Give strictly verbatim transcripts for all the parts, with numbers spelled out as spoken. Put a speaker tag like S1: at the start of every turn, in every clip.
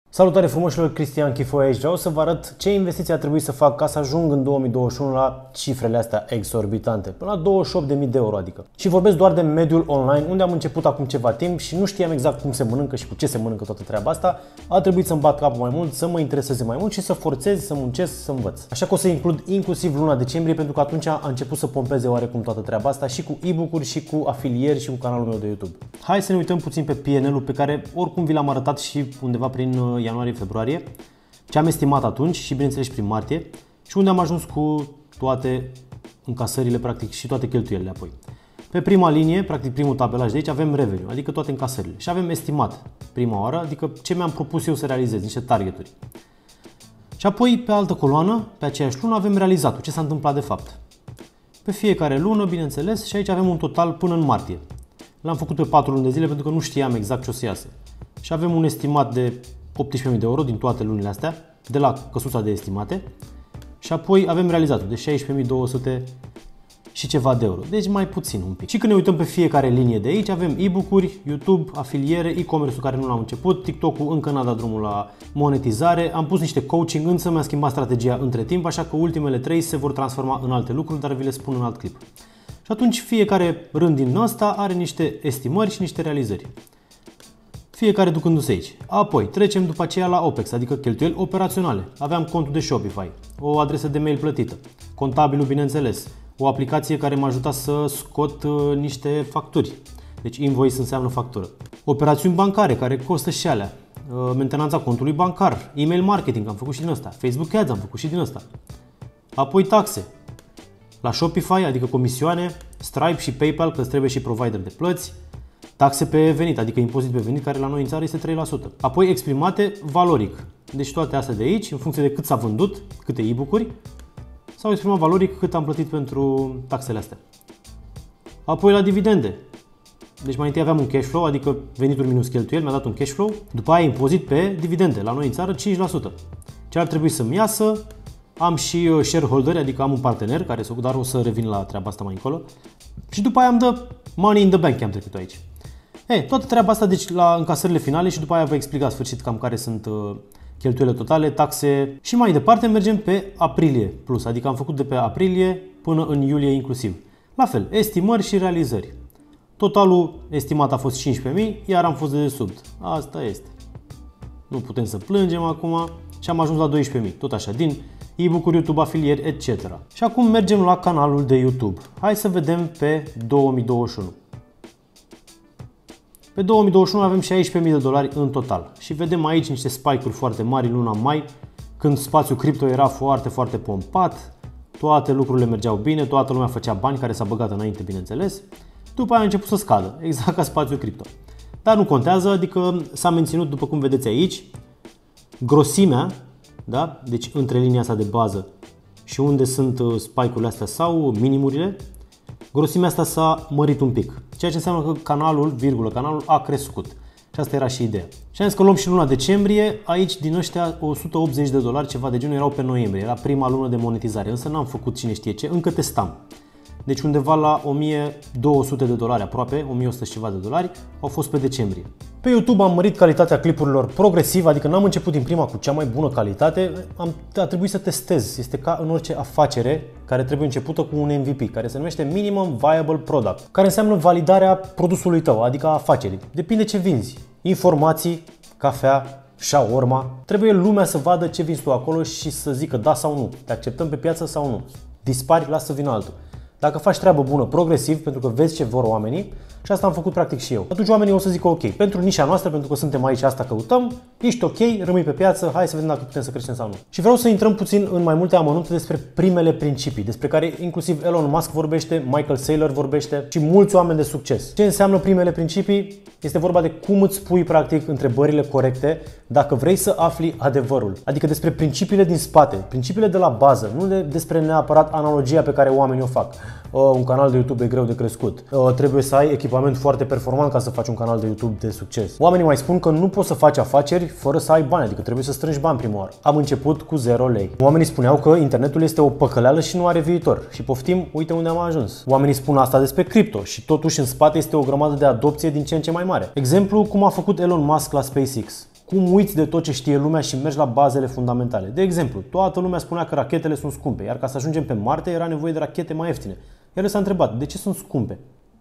S1: Salutare frumoșilor, Cristian Chifoia aici. Vreau să vă arăt ce investiții a trebuit să fac ca să ajung în două mii douăzeci și unu la cifrele astea exorbitante, până la douăzeci și opt de mii de euro adică. Și vorbesc doar de mediul online, unde am început acum ceva timp și nu știam exact cum se mănâncă și cu ce se mănâncă toată treaba asta. A trebuit să-mi bat capul mai mult, să mă intereseze mai mult și să forțez, să muncesc, să învăț. Așa că o să includ inclusiv luna decembrie, pentru că atunci a început să pompeze oarecum toată treaba asta și cu e-book-uri și cu afilieri și cu canalul meu de YouTube. Hai să ne uităm puțin pe P and L-ul pe care oricum vi l-am arătat și undeva prin ianuarie-februarie, ce am estimat atunci și bineînțeles prin martie și unde am ajuns cu toate încasările practic și toate cheltuielile apoi. Pe prima linie, practic primul tabelaj de aici, avem revenue, adică toate încasările și avem estimat prima oară, adică ce mi-am propus eu să realizez, niște targeturi. Și apoi pe altă coloană, pe aceeași lună, avem realizatul, ce s-a întâmplat de fapt. Pe fiecare lună, bineînțeles, și aici avem un total până în martie. L-am făcut pe patru luni de zile pentru că nu știam exact ce o să iasă. Și avem un estimat de optsprezece mii de euro din toate lunile astea, de la căsuța de estimate. Și apoi avem realizatul de șaisprezece mii două sute și ceva de euro. Deci mai puțin un pic. Și când ne uităm pe fiecare linie de aici, avem e-book-uri, YouTube, afiliere, e-commerce-ul care nu l-am început, TikTok-ul încă n-a dat drumul la monetizare, am pus niște coaching, însă mi-a schimbat strategia între timp, așa că ultimele trei se vor transforma în alte lucruri, dar vi le spun în alt clip. Și atunci fiecare rând din ăsta are niște estimări și niște realizări. Fiecare ducându-se aici. Apoi trecem după aceea la OPEX, adică cheltuieli operaționale. Aveam contul de Shopify, o adresă de mail plătită, contabilul bineînțeles, o aplicație care m-a ajutat să scot uh, niște facturi. Deci invoice înseamnă factură. Operațiuni bancare care costă și alea. Uh, mentenanța contului bancar, email marketing, am făcut și din ăsta, Facebook Ads am făcut și din ăsta. Apoi taxe. La Shopify, adică comisioane, Stripe și PayPal, că trebuie și provider de plăți. Taxe pe venit, adică impozit pe venit, care la noi în țară este trei la sută. Apoi exprimate valoric. Deci toate astea de aici, în funcție de cât s-a vândut, câte e-book-uri, s-au exprimat valoric cât am plătit pentru taxele astea. Apoi la dividende. Deci mai întâi aveam un cash flow, adică venituri minus cheltuieli, mi-a dat un cash flow. După aia impozit pe dividende, la noi în țară cinci la sută. Ce ar trebui să-mi iasă? Am și shareholderi, adică am un partener, care dar o să revin la treaba asta mai încolo. Și după aia îmi dă money in the bank, am trecut aici. Ei, toată treaba asta deci la încasările finale și după aia vă explic la sfârșit cam care sunt uh, cheltuielile totale, taxe și mai departe mergem pe aprilie plus, adică am făcut de pe aprilie până în iulie inclusiv. La fel, estimări și realizări. Totalul estimat a fost cincisprezece mii, iar am fost de desubt. Asta este. Nu putem să plângem acum și am ajuns la doisprezece mii, tot așa, din e-book-uri, YouTube, afilieri, et cetera. Și acum mergem la canalul de YouTube. Hai să vedem pe două mii douăzeci și unu. Pe două mii douăzeci și unu avem șaisprezece mii de dolari în total și vedem aici niște spike-uri foarte mari în luna mai, când spațiul cripto era foarte, foarte pompat, toate lucrurile mergeau bine, toată lumea făcea bani, care s-a băgat înainte, bineînțeles. După aia a început să scadă, exact ca spațiul cripto. Dar nu contează, adică s-a menținut, după cum vedeți aici, grosimea, da? Deci între linia asta de bază și unde sunt spike-urile astea sau minimurile, grosimea asta s-a mărit un pic, ceea ce înseamnă că canalul, virgulă, canalul a crescut. Și asta era și ideea. Și am zis că luăm și luna decembrie, aici din ăștia o sută optzeci de dolari, ceva de genul, erau pe noiembrie, era prima lună de monetizare, însă n-am făcut cine știe ce, încă testam. Deci undeva la o mie două sute de dolari, aproape, o mie o sută și ceva de dolari, au fost pe decembrie. Pe YouTube am mărit calitatea clipurilor progresiv, adică n-am început din prima cu cea mai bună calitate, am, a trebuit să testez. Este ca în orice afacere care trebuie începută cu un M V P, care se numește Minimum Viable Product, care înseamnă validarea produsului tău, adică a afacerii. Depinde ce vinzi. Informații, cafea, shawarma. Trebuie lumea să vadă ce vinzi tu acolo și să zică da sau nu. Te acceptăm pe piață sau nu. Dispari, lasă să vină altul. Dacă faci treabă bună, progresiv, pentru că vezi ce vor oamenii, și asta am făcut practic și eu, atunci oamenii o să zică ok, pentru nișa noastră, pentru că suntem aici, asta căutăm, ești ok, rămâi pe piață, hai să vedem dacă putem să creștem sau nu. Și vreau să intrăm puțin în mai multe amănunte despre primele principii, despre care inclusiv Elon Musk vorbește, Michael Saylor vorbește și mulți oameni de succes. Ce înseamnă primele principii? Este vorba de cum îți pui practic întrebările corecte dacă vrei să afli adevărul. Adică despre principiile din spate, principiile de la bază, nu de, despre neapărat analogia pe care oamenii o fac. Uh, un canal de YouTube e greu de crescut. Uh, trebuie să ai echipament foarte performant ca să faci un canal de YouTube de succes. Oamenii mai spun că nu poți să faci afaceri fără să ai bani, adică trebuie să strângi bani prima oară. Am început cu zero lei. Oamenii spuneau că internetul este o păcăleală și nu are viitor. Și poftim, uite unde am ajuns. Oamenii spun asta despre cripto și totuși în spate este o grămadă de adopție din ce în ce mai mare. Exemplu, cum a făcut Elon Musk la SpaceX. Cum uiți de tot ce știe lumea și mergi la bazele fundamentale. De exemplu, toată lumea spunea că rachetele sunt scumpe, iar ca să ajungem pe Marte era nevoie de rachete mai ieftine. El s-a întrebat, de ce sunt scumpe?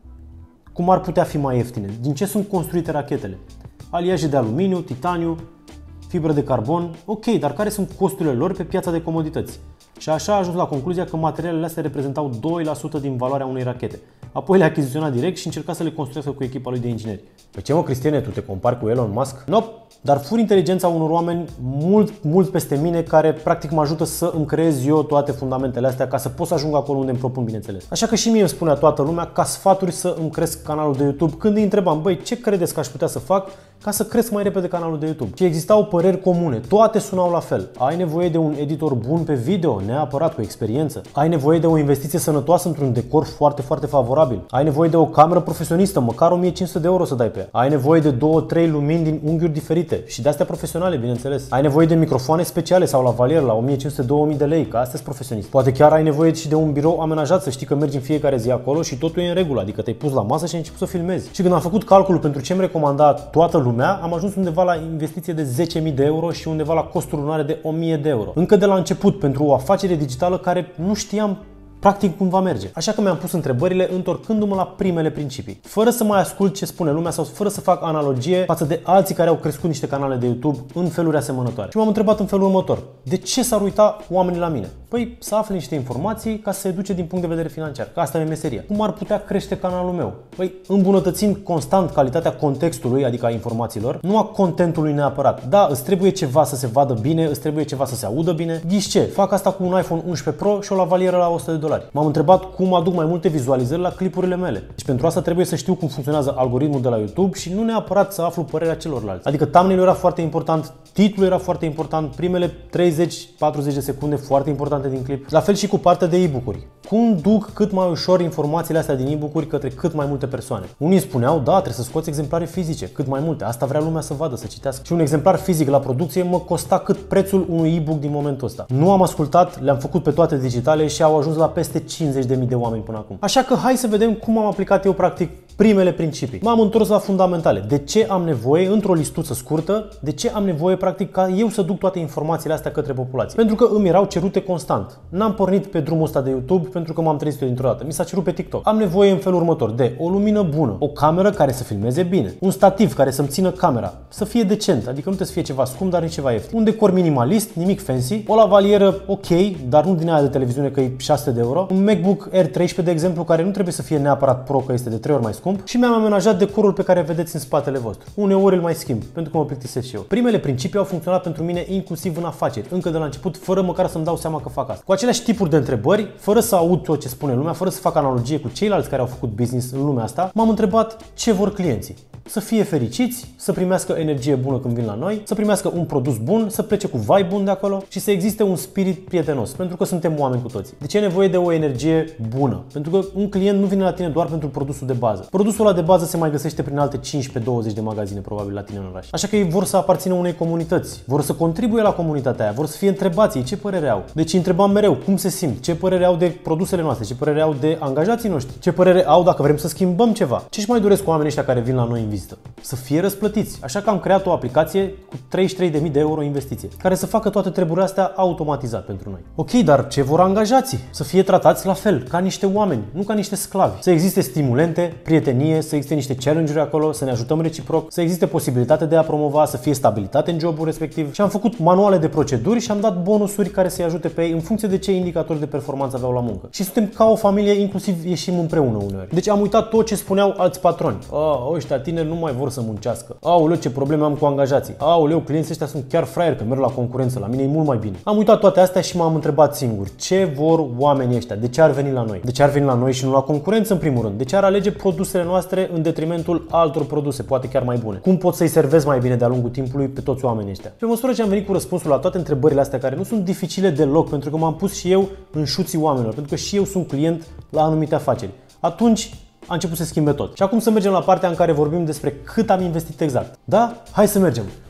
S1: Cum ar putea fi mai ieftine? Din ce sunt construite rachetele? Aliaje de aluminiu, titaniu, fibră de carbon. Ok, dar care sunt costurile lor pe piața de comodități? Și așa a ajuns la concluzia că materialele astea reprezentau doi la sută din valoarea unei rachete. Apoi le-a achiziționat direct și încerca să le construiască cu echipa lui de ingineri. Păi ce mă, Cristiane, tu te compari cu Elon Musk? Nope. Dar fur inteligența unor oameni mult, mult peste mine care practic mă ajută să îmi creez eu toate fundamentele astea ca să pot să ajung acolo unde îmi propun, bineînțeles. Așa că și mie îmi spunea toată lumea ca sfaturi să îmi cresc canalul de YouTube când îi întrebam, băi, ce credeți că aș putea să fac ca să cresc mai repede canalul de YouTube? Și existau păreri comune, toate sunau la fel. Ai nevoie de un editor bun pe video, neapărat cu experiență. Ai nevoie de o investiție sănătoasă într-un decor foarte, foarte favorabil. Ai nevoie de o cameră profesionistă, măcar o mie cinci sute de euro să dai pe ea. Ai nevoie de două trei lumini din unghiuri diferite și de astea profesionale, bineînțeles. Ai nevoie de microfoane speciale sau lavalier la o mie cinci sute două mii de lei, că astea sunt profesionist. Poate chiar ai nevoie și de un birou amenajat, să știi că mergi în fiecare zi acolo și totul e în regulă, adică te-ai pus la masă și ai început să filmezi. Și când am făcut calculul pentru ce îmi recomanda toată lumea, am ajuns undeva la investiție de zece mii de euro și undeva la costuri lunare de o mie de euro. Încă de la început, pentru o afacere digitală care nu știam practic cum va merge. Așa că mi-am pus întrebările întorcându-mă la primele principii, fără să mai ascult ce spune lumea sau fără să fac analogie față de alții care au crescut niște canale de YouTube în feluri asemănătoare. Și m-am întrebat în felul următor: de ce s-ar uita oamenii la mine? Păi să afle niște informații ca să se educe din punct de vedere financiar, că asta e meseria. Cum ar putea crește canalul meu? Păi îmbunătățind constant calitatea contextului, adică a informațiilor, nu a contentului neapărat. Da, îți trebuie ceva să se vadă bine, îți trebuie ceva să se audă bine. Ghiși ce? Fac asta cu un iPhone unsprezece Pro și o lavalieră la o sută de dolari. M-am întrebat cum aduc mai multe vizualizări la clipurile mele. Și pentru asta trebuie să știu cum funcționează algoritmul de la YouTube și nu neapărat să aflu părerea celorlalți. Adică thumbnail-ul era foarte important, titlul era foarte important, primele treizeci patruzeci de secunde foarte importante din clip. La fel și cu partea de e-book-uri. Cum duc cât mai ușor informațiile astea din e-book-uri către cât mai multe persoane? Unii spuneau, da, trebuie să scoți exemplare fizice, cât mai multe. Asta vrea lumea să vadă, să citească. Și un exemplar fizic la producție mă costa cât prețul unui e-book din momentul ăsta. Nu am ascultat, le-am făcut pe toate digitale și au ajuns la peste cincizeci de mii de oameni până acum. Așa că hai să vedem cum am aplicat eu practic primele principii. M-am întors la fundamentale. De ce am nevoie, într-o listuță scurtă, de ce am nevoie practic ca eu să duc toate informațiile astea către populație? Pentru că îmi erau cerute constant. N-am pornit pe drumul ăsta de YouTube pentru că m-am trezit eu dintr-o dată. Mi s-a cerut pe TikTok. Am nevoie în felul următor de o lumină bună, o cameră care să filmeze bine, un stativ care să-mi țină camera, să fie decent, adică nu trebuie să fie ceva scump, dar nici ceva ieftin. Un decor minimalist, nimic fancy, o lavalieră ok, dar nu din aia de televiziune că e șase sute de euro, un MacBook Air treisprezece, de exemplu, care nu trebuie să fie neapărat Pro, că este de trei ori mai scump, și mi-am amenajat decorul pe care vedeți în spatele vostru. Uneori îl mai schimb, pentru că mă plictisesc și eu. Primele principii au funcționat pentru mine inclusiv în afaceri, încă de la început, fără măcar să-mi dau seama că fac asta. Cu aceleași tipuri de întrebări, fără să aud tot ce spune lumea, fără să fac analogie cu ceilalți care au făcut business în lumea asta, m-am întrebat ce vor clienții. Să fie fericiți, să primească energie bună când vin la noi, să primească un produs bun, să plece cu vibe bun de acolo și să existe un spirit prietenos, pentru că suntem oameni cu toții. De ce e nevoie de o energie bună? Pentru că un client nu vine la tine doar pentru produsul de bază. Produsul ăla de bază se mai găsește prin alte cincisprezece douăzeci de magazine probabil la tine în oraș. Așa că ei vor să aparțină unei comunități, vor să contribuie la comunitatea aia, vor să fie întrebați ei ce părere au. Deci întrebam mereu cum se simt, ce părere au de produsele noastre, ce părere au de angajații noștri, ce părere au dacă vrem să schimbăm ceva. Ce-și mai doresc oamenii ăștia care vin la noi în vizită? Să fie răsplătiți. Așa că am creat o aplicație cu treizeci și trei de mii de euro investiție, care să facă toate treburile astea automatizat pentru noi. Ok, dar ce vor angajații? Să fie tratați la fel, ca niște oameni, nu ca niște sclavi. Să existe stimulente, prietenie, să existe niște challenge-uri acolo, să ne ajutăm reciproc, să existe posibilitate de a promova, să fie stabilitate în jobul respectiv. Și am făcut manuale de proceduri și am dat bonusuri care să-i ajute pe ei în funcție de ce indicatori de performanță aveau la muncă. Și suntem ca o familie, inclusiv ieșim împreună uneori. Deci am uitat tot ce spuneau alți patroni. Oh, ăștia tineri nu mai vor să muncească. Aoleu, ce probleme am cu angajații. Aoleu, clienții ăștia sunt chiar fraieri că merg la concurență, la mine e mult mai bine. Am uitat toate astea și m-am întrebat singur, ce vor oamenii ăștia? De ce ar veni la noi? De ce ar veni la noi și nu la concurență în primul rând? De ce ar alege produsele noastre în detrimentul altor produse, poate chiar mai bune? Cum pot să-i servez mai bine de-a lungul timpului pe toți oamenii ăștia? Pe măsură ce am venit cu răspunsul la toate întrebările astea care nu sunt dificile deloc, pentru că m-am pus și eu în șuții oamenilor, pentru că și eu sunt client la anumite afaceri. Atunci a început să schimbe tot. Și acum să mergem la partea în care vorbim despre cât am investit exact. Da? Hai să mergem!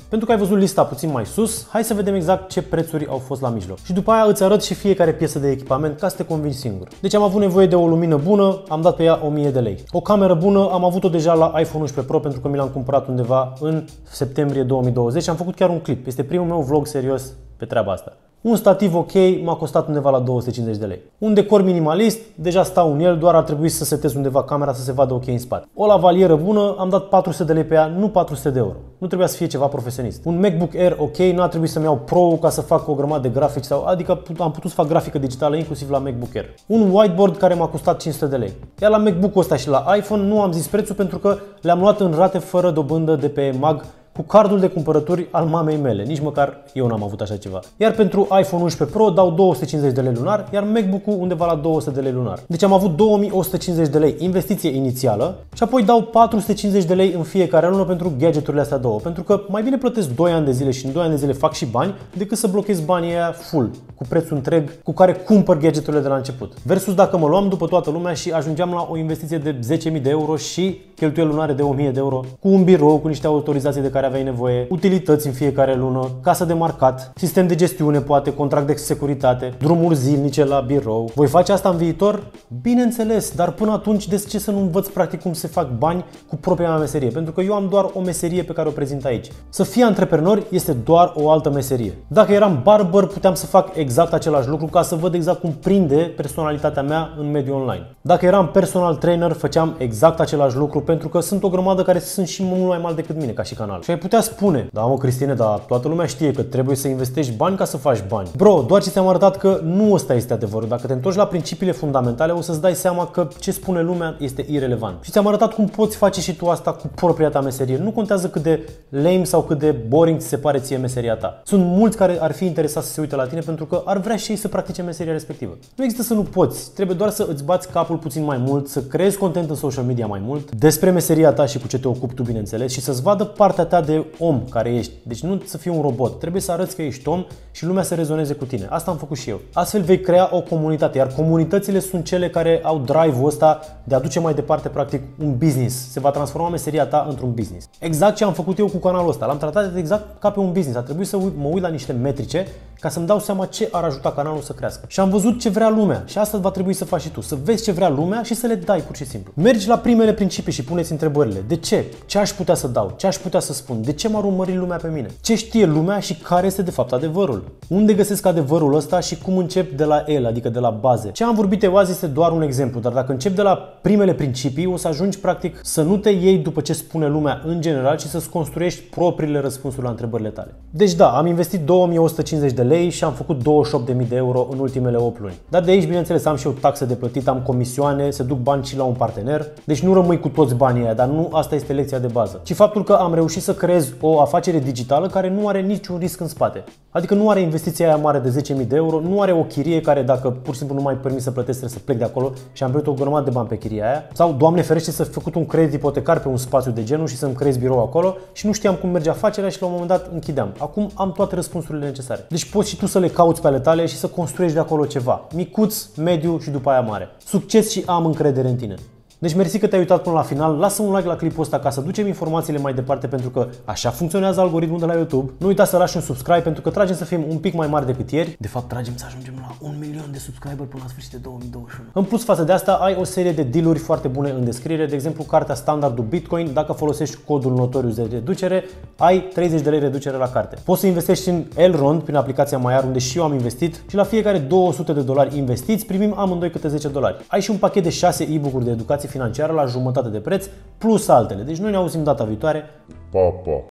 S1: Pentru că ai văzut lista puțin mai sus, hai să vedem exact ce prețuri au fost la mijloc. Și după aia îți arăt și fiecare piesă de echipament ca să te convingi singur. Deci am avut nevoie de o lumină bună, am dat pe ea o mie de lei. O cameră bună am avut-o deja la iPhone unsprezece Pro pentru că mi l-am cumpărat undeva în septembrie două mii douăzeci și am făcut chiar un clip. Este primul meu vlog serios pe treaba asta. Un stativ ok m-a costat undeva la două sute cincizeci de lei. Un decor minimalist, deja stau în el, doar ar trebui să setez undeva camera să se vadă ok în spate. O lavalieră bună, am dat patru sute de lei pe ea, nu patru sute de euro. Nu trebuia să fie ceva profesionist. Un MacBook Air ok, nu a trebuit să-mi iau Pro ca să fac o grămadă de grafici sau, adică am putut să fac grafică digitală inclusiv la MacBook Air. Un whiteboard care m-a costat cinci sute de lei. Iar la MacBook-ul ăsta și la iPhone nu am zis prețul pentru că le-am luat în rate fără dobândă de pe Mag, cu cardul de cumpărături al mamei mele, nici măcar eu n-am avut așa ceva. Iar pentru iPhone unsprezece Pro dau două sute cincizeci de lei lunar, iar MacBook-ul undeva la două sute de lei lunar. Deci am avut două mii o sută cincizeci de lei investiție inițială și apoi dau patru sute cincizeci de lei în fiecare lună pentru gadgeturile astea două, pentru că mai bine plătesc doi ani de zile și în doi ani de zile fac și bani decât să blochez banii aia full, cu prețul întreg cu care cumpăr gadgeturile de la început. Versus dacă mă luam după toată lumea și ajungeam la o investiție de zece mii de euro și cheltuieli lunare de o mie de euro, cu un birou, cu niște autorizații de care aveai nevoie, utilități în fiecare lună, casă de marcat, sistem de gestiune poate, contract de securitate, drumuri zilnice la birou. Voi face asta în viitor? Bineînțeles, dar până atunci de ce să nu învăț practic cum se fac bani cu propria mea meserie? Pentru că eu am doar o meserie pe care o prezint aici. Să fii antreprenor este doar o altă meserie. Dacă eram barber, puteam să fac exact același lucru ca să văd exact cum prinde personalitatea mea în mediul online. Dacă eram personal trainer, făceam exact același lucru pentru că sunt o grămadă care sunt și mult mai mari decât mine ca și canal. Și ai putea spune: da, mă, Cristine, dar toată lumea știe că trebuie să investești bani ca să faci bani. Bro, doar ce ți-am arătat că nu ăsta este adevărul. Dacă te întorci la principiile fundamentale, o să-ți dai seama că ce spune lumea este irelevant. Și ți-am arătat cum poți face și tu asta cu propria ta meserie. Nu contează cât de lame sau cât de boring ți se pare ție meseria ta. Sunt mulți care ar fi interesați să se uite la tine pentru că ar vrea și ei să practice meseria respectivă. Nu există să nu poți. Trebuie doar să îți bați capul puțin mai mult, să creezi content în social media mai mult despre meseria ta și cu ce te ocupi tu, bineînțeles, și să-ți vadă partea ta de om care ești. Deci nu să fii un robot. Trebuie să arăți că ești om și lumea să rezoneze cu tine. Asta am făcut și eu. Astfel vei crea o comunitate, iar comunitățile sunt cele care au drive-ul ăsta de a duce mai departe practic un business. Se va transforma meseria ta într-un business. Exact ce am făcut eu cu canalul ăsta. L-am tratat exact ca pe un business. A trebuit să mă uit la niște metrice ca să-mi dau seama ce ar ajuta canalul să crească. Și am văzut ce vrea lumea și asta va trebui să faci și tu. Să vezi ce vrea lumea și să le dai pur și simplu. Mergi la primele principii și puneți întrebările. De ce? Ce aș putea să dau? Ce aș putea să spun? De ce m-ar urmări lumea pe mine? Ce știe lumea și care este de fapt adevărul? Unde găsesc adevărul ăsta și cum încep de la el, adică de la baze? Ce am vorbit eu azi este doar un exemplu, dar dacă încep de la primele principii, o să ajungi practic să nu te iei după ce spune lumea în general, ci să-ți construiești propriile răspunsuri la întrebările tale. Deci da, am investit două mii o sută cincizeci de lei și am făcut douăzeci și opt de mii de euro în ultimele opt luni. Dar de aici, bineînțeles, am și eu taxe de plătit, am comisioane, se duc bani și la un partener. Deci nu rămâi cu toți banii aia, dar nu asta este lecția de bază. Ci faptul că am reușit să creez o afacere digitală care nu are niciun risc în spate. Adică nu are investiția aia mare de zece mii de euro, nu are o chirie care dacă pur și simplu nu mai permis să plătesc trebuie să plec de acolo și am plătit o grămadă de bani pe chiria aia. Sau, Doamne ferește, să fi făcut un credit ipotecar pe un spațiu de genul și să-mi creez birou acolo și nu știam cum merge afacerea și la un moment dat închideam. Acum am toate răspunsurile necesare. Deci poți și tu să le cauți pe ale tale și să construiești de acolo ceva. Micuț, mediu și după aia mare. Succes și am încredere în tine. Deci mersi că te-ai uitat până la final, lasă un like la clipul ăsta ca să ducem informațiile mai departe pentru că așa funcționează algoritmul de la YouTube. Nu uita să lași un subscribe pentru că tragem să fim un pic mai mari decât ieri. De fapt tragem să ajungem la un milion de subscriberi până la sfârșitul două mii douăzeci și unu. În plus față de asta ai o serie de dealuri foarte bune în descriere, de exemplu cartea standardul Bitcoin, dacă folosești codul Notorious de reducere, ai treizeci de lei reducere la carte. Poți să investești în Elrond prin aplicația Maiar unde și eu am investit și la fiecare două sute de dolari investiți primim amândoi câte zece dolari. Ai și un pachet de șase e-book-uri de educație financiară la jumătate de preț, plus altele. Deci noi ne auzim data viitoare.
S2: Pa, pa!